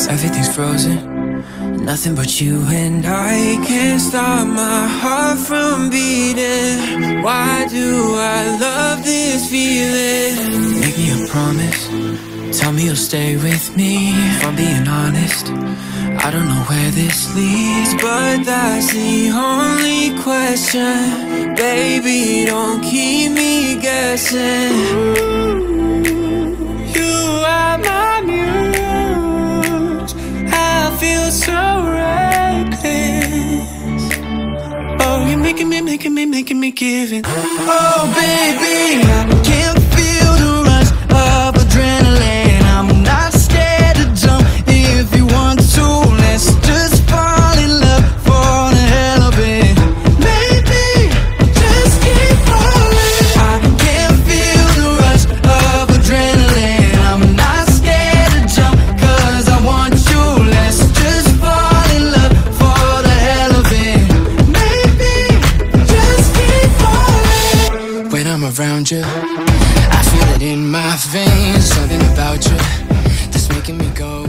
Everything's frozen, nothing but you and I. Can't stop my heart from beating. Why do I love this feeling? Make me a promise, tell me you'll stay with me. If I'm being honest, I don't know where this leads, but that's the only question. Baby, don't keep me guessing. You are my muse, I feel so reckless. Oh, you're making me give it. Oh, baby, I can't feel the rush of adrenaline. I'm not scared to jump if you want to. Let's just fall in love for the hell of it. Maybe just keep falling. I can't feel the rush of adrenaline. I'm not scared to jump 'cause I want you. Let's just fall in love for the hell of it. Maybe just keep falling. When I'm around you, I feel it in my veins. Something about you that's making me go